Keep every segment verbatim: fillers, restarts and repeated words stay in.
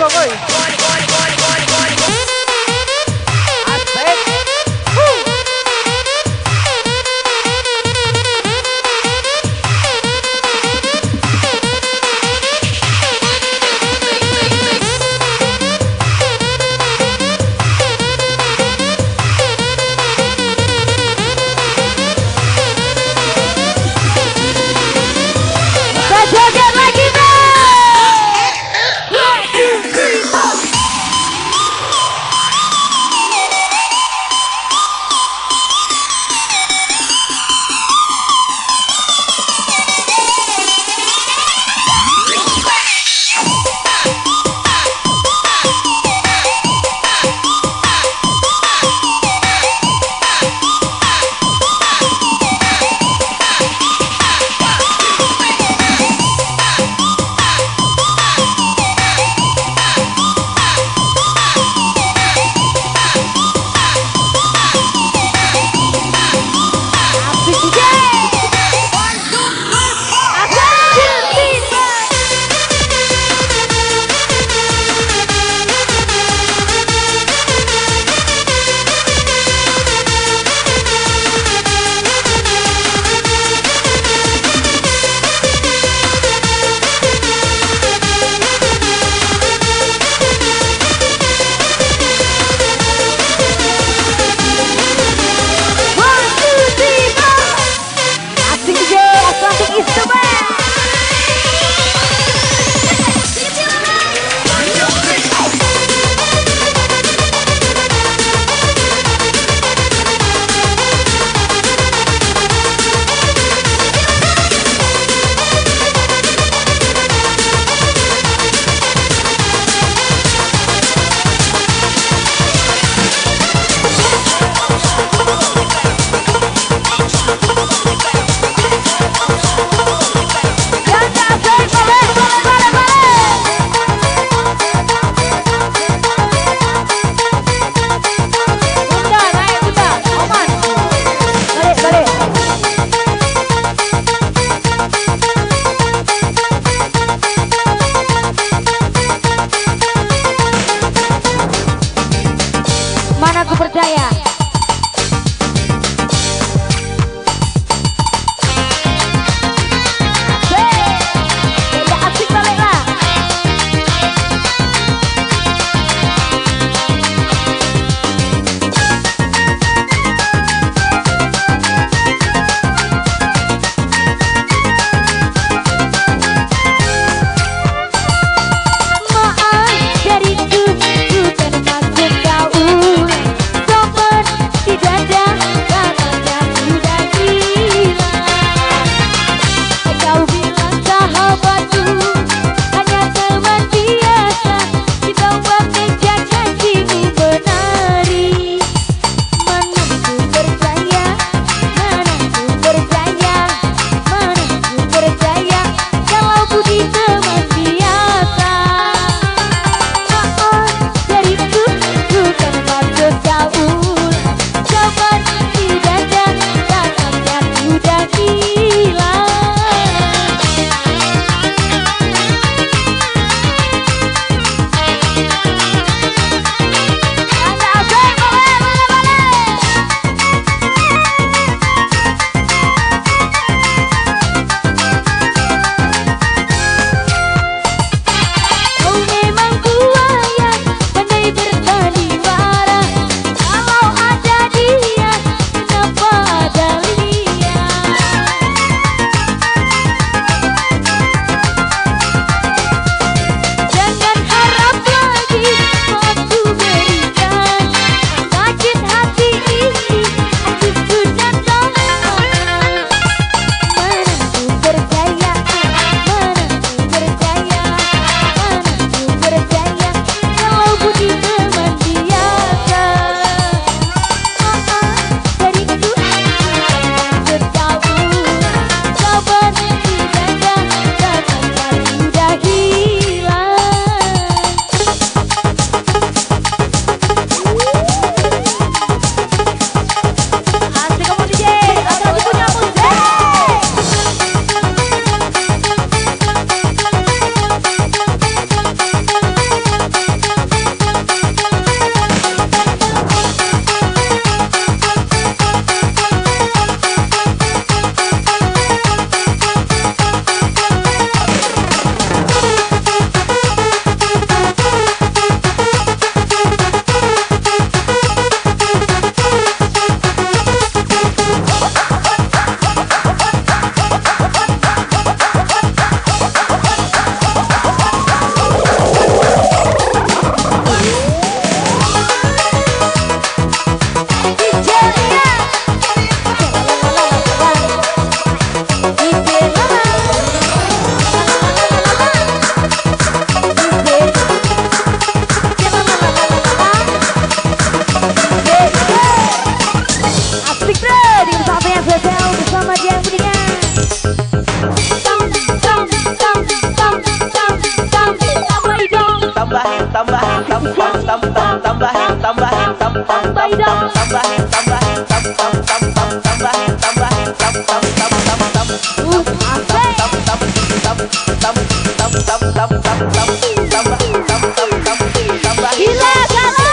Bro, boy. Asik. Woo. Kita joget lagi, bro. One, two, three, four. tambahin dong. tambahin tambahin tam tam tam tam tambahin tambahin tam tam tam tam tam Uh, asik. tam tam tam tam tam tam tam tam tam tambahin tam tam tam tambahin Gila, gila.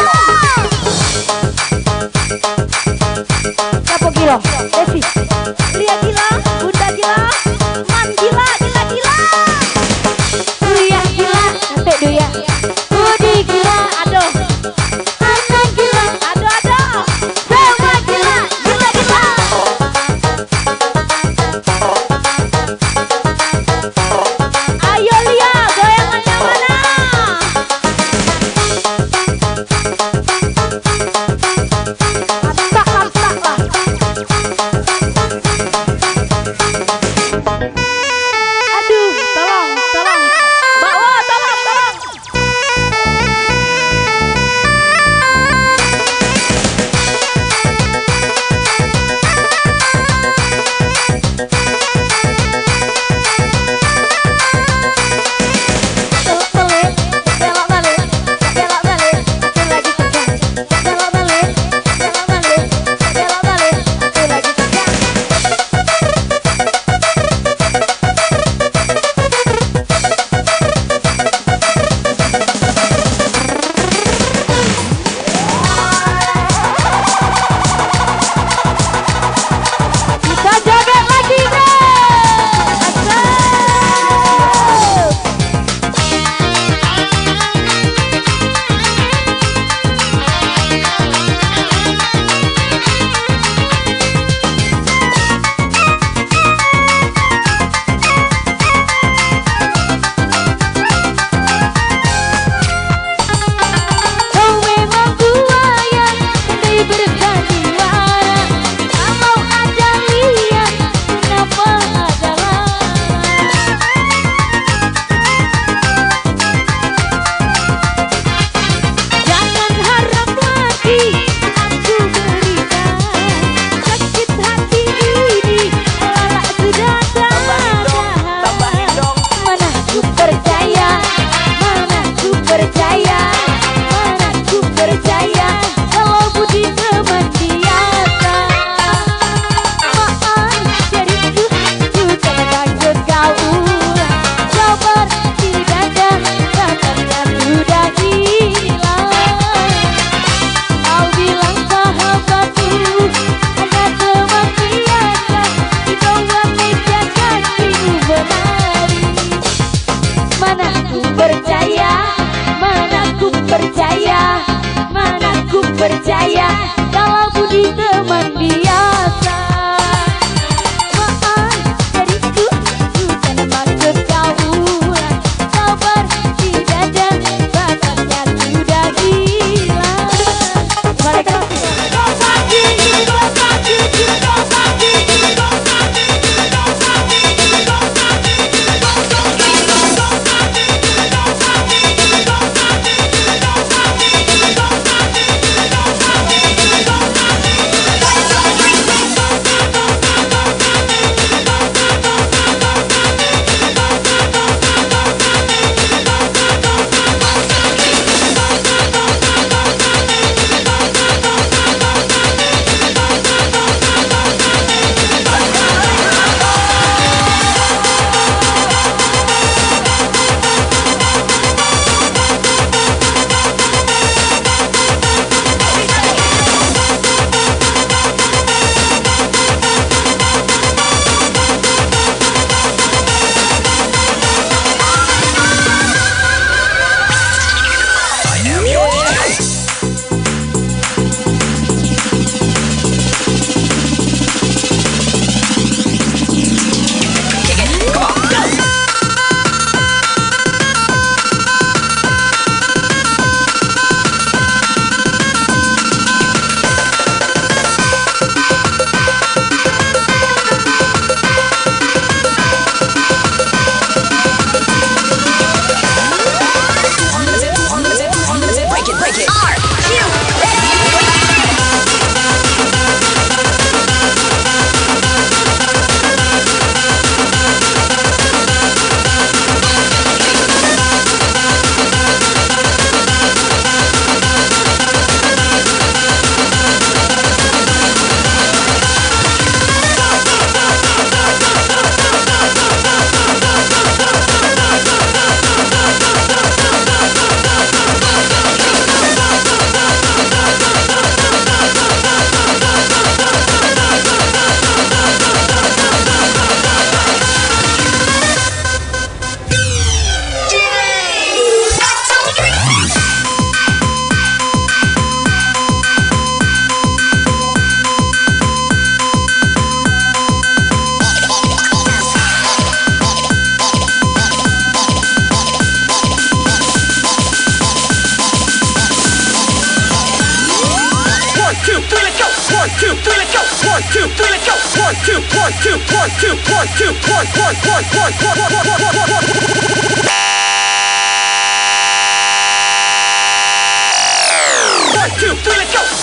Siapa gila? Desi. Lia gila, Bunda gila, Man gila, gila gila. Lia gila, sampai doya. Budi gila, aduh. Ana gila, aduh aduh. Semua gila, gila gila. Ayo Lia, goyangannya mana? Lantak, lantak lah. Aduh, tolong, tolong. Mbak Wo, tolong, tolong. Belok balik, belok balik, belok balik, aku lagi kerja. Belok balik, belok balik, belok balik, aku lagi kerja. Kita joget lagi deh. Asik. Kau memang buaya, pandai bersandiwara. Kalau ada lihat, kenapa adalah? Jangan harap lagi aku berikan sakit hati ini, lelak sudah tambahin dong tahan. Mana ku percaya, mana ku percaya, mana ku percaya kalau budi teman biasa. Maaf diriku, bukan maksud kau ulang. Sabar di dada, rasanya sudah gila. Kau bilang sahabatku hanya teman biasa, di bawah meja kakimu menari. Mana ku percaya, mana ku percaya, mana ku percaya kalau budi teman biasa. Maaf diriku, bukan maksud kau ulang. Sabar di dada, rasanya sudah gila. Waalaikumsalam. two, one, two, one, two, one, two, one, one, one, one, one, one, one, one, one. One, two, three, let's go.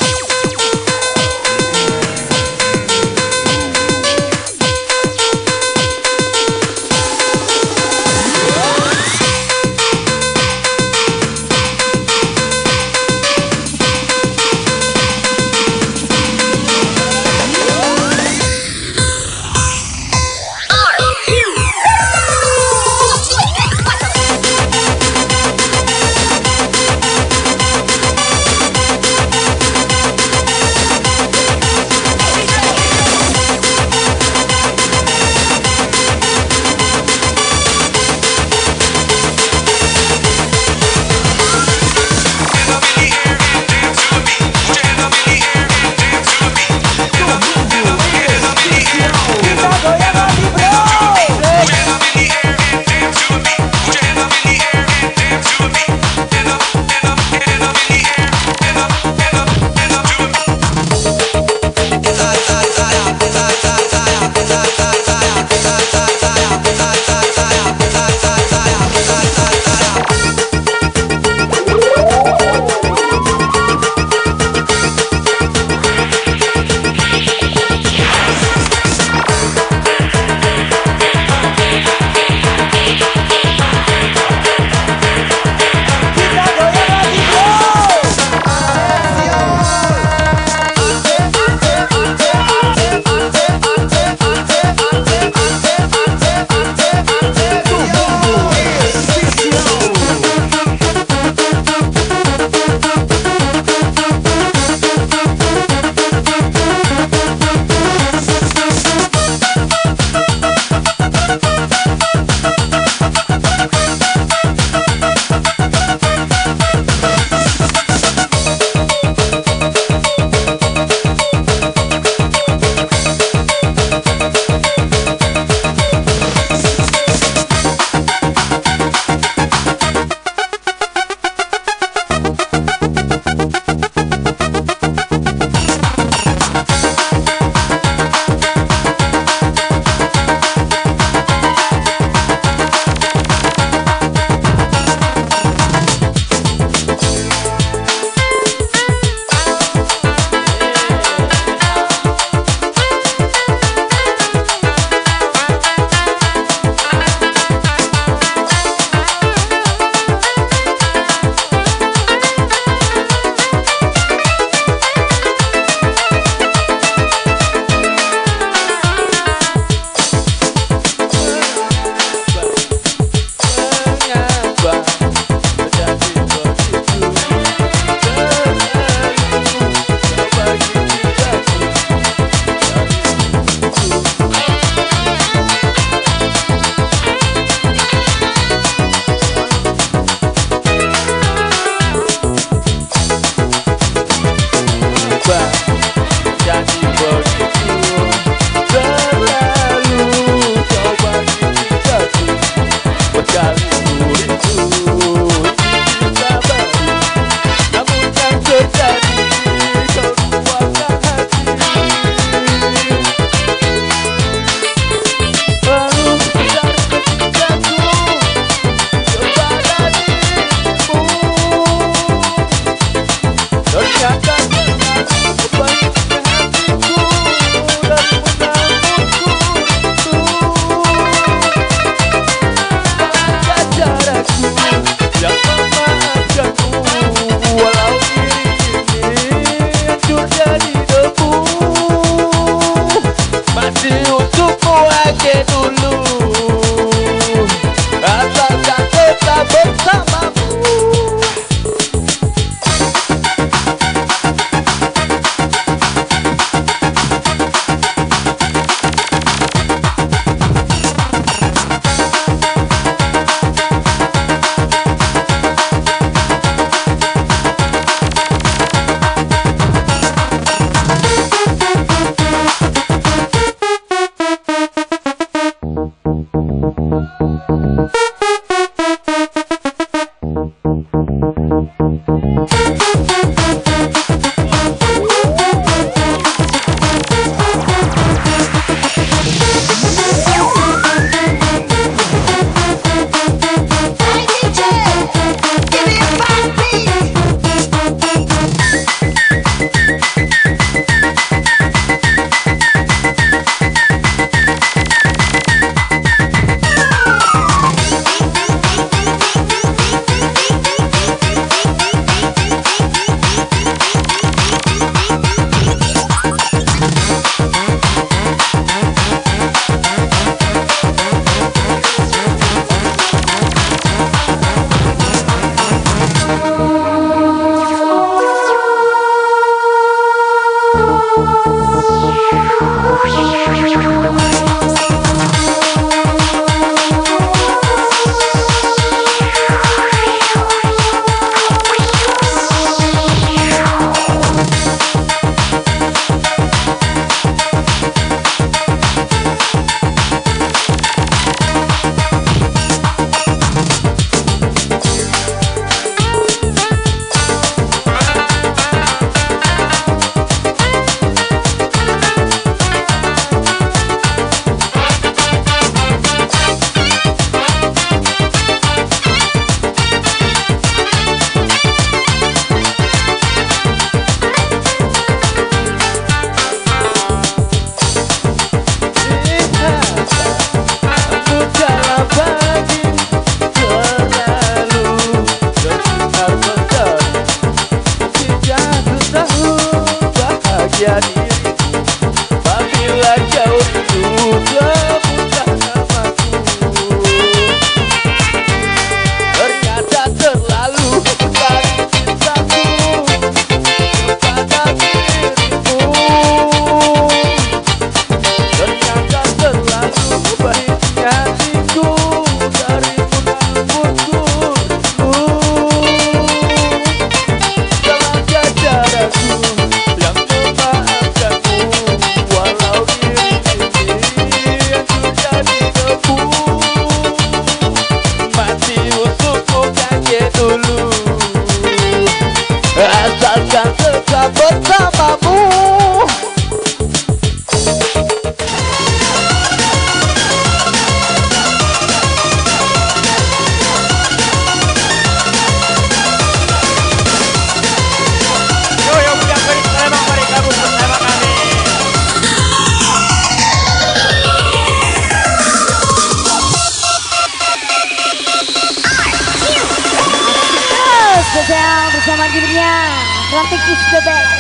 bersama dirinya Rantik is the best.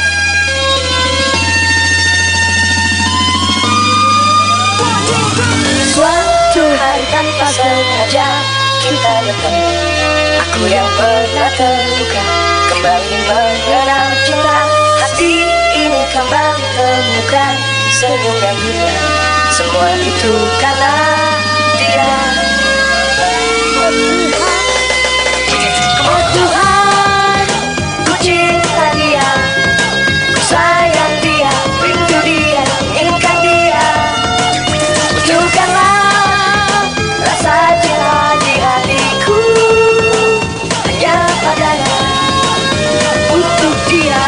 Suatu hari tanpa sengaja kita bertemu, aku yang pernah terluka kembali mengenal cinta. Hati ini kembali temukan senyum yang hilang, semua itu karena dia. Oh Tuhan, ku cinta dia, ku sayang dia, rindu dia, inginkan dia. Tunjukkanlah rasa cinta di hatiku, hanya padanya, untuk dia.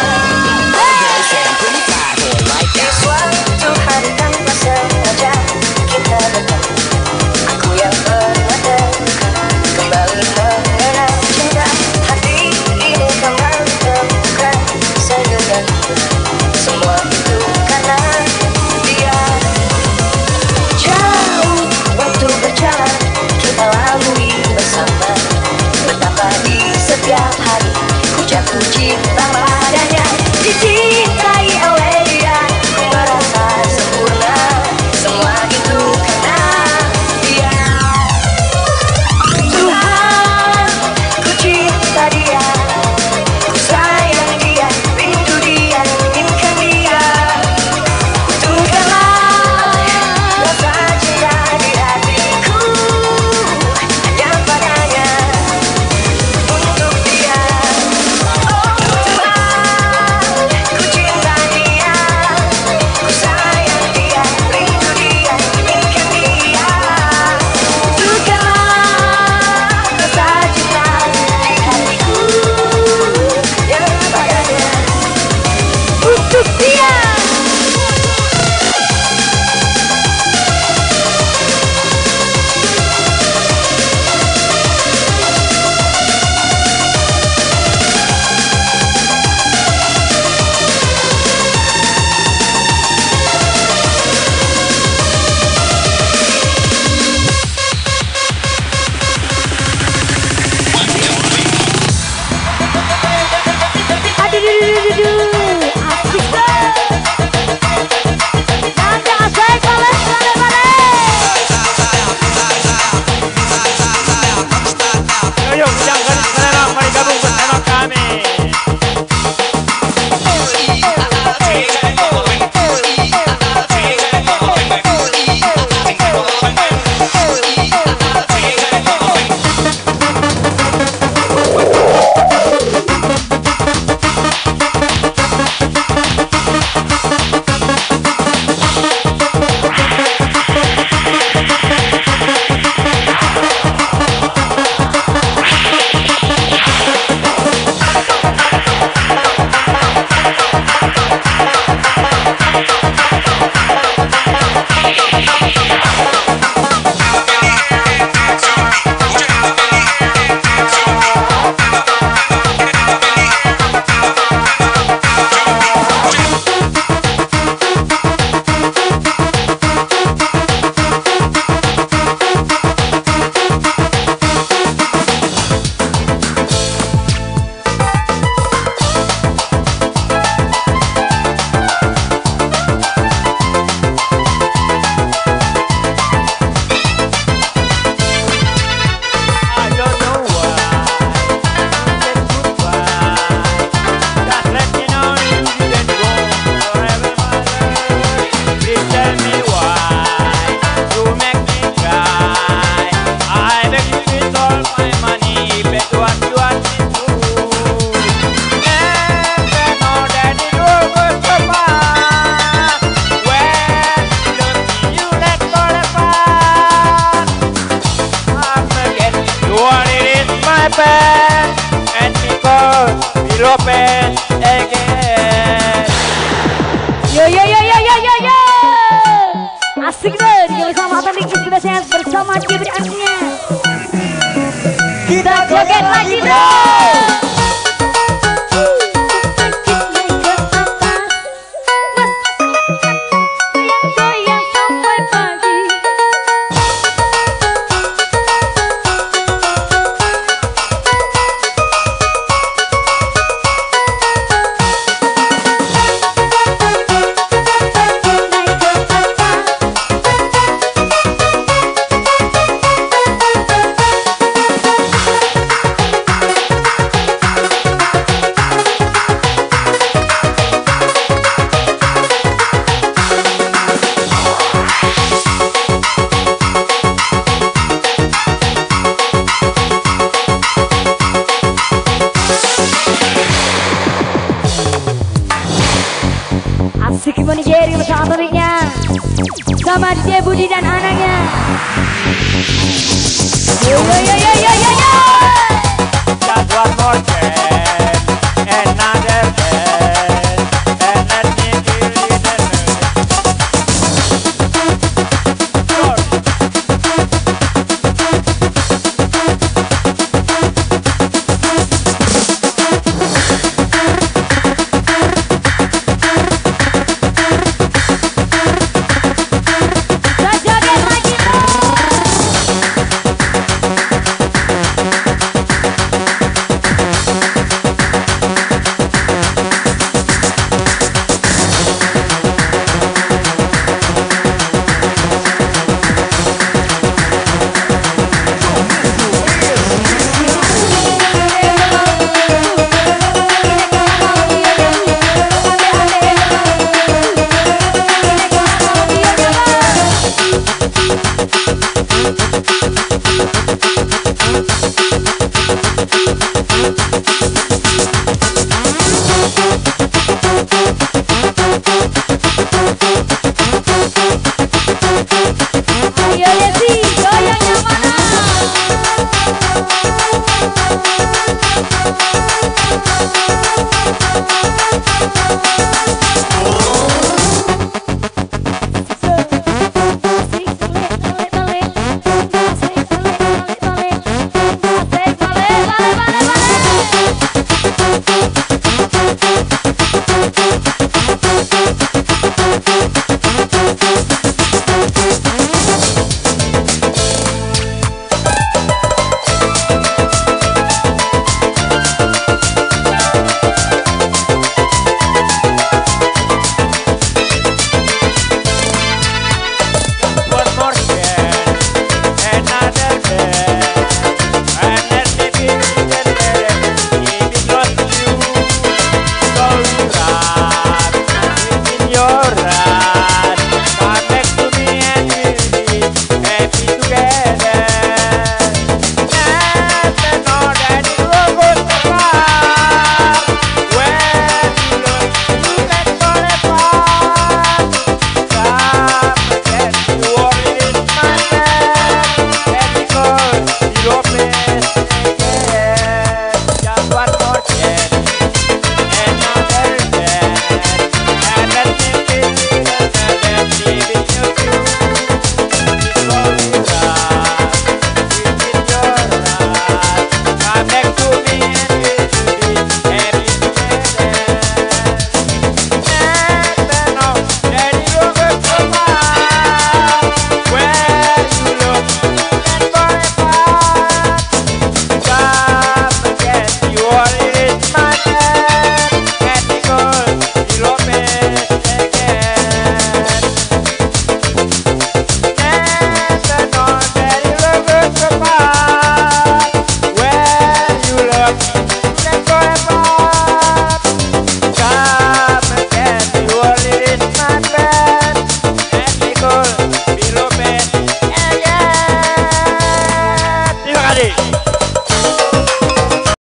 Di suatu hari tanpa sengaja kita bertemu, aku yang pernah terluka kembali mengenal cinta. Hati ini kembali temukan senyum dan semua itu karena dia. Jauh waktu berjalan kita lalui bersama, betapa di setiap hari ku jatuh cinta padanya. Dicintai oleh dia ku merasa sempurna, semua itu karena dia. Tuhan, ku cinta dia, ku sayang dia, rindu dia, inginkan dia. Tunjukkanlah rasa cinta di hatiku, hanya padanya, untuk dia. Oh Tuhan, ku cinta dia, ku sayang dia, rindu dia, inginkan dia. Tunjukkanlah rasa cinta di hatiku, hanya padanya, untuk dia. Aduh, duh, duh, duh, duh. Asik deh. Nanti asik balik, balik, balik. Ayo, jangan selera, mari gabung bersama kami. I don't know why. Just let me know you didn't go forever, my love. Please tell me why you make me cry. I beg you with all my money, bet what you want me to. Never know that it will go so far. When you love me, you let go apart. I'm again, you want it is my bad, and because we open again. Yo yo yo yo yo yo yo. Asik deh, digali sama Rantik is the best bersama Jibri artinya. Kita joget lagi dong. Goyang sampai pagi. Budi dan anaknya. Yo yo yo yo yo yo yo.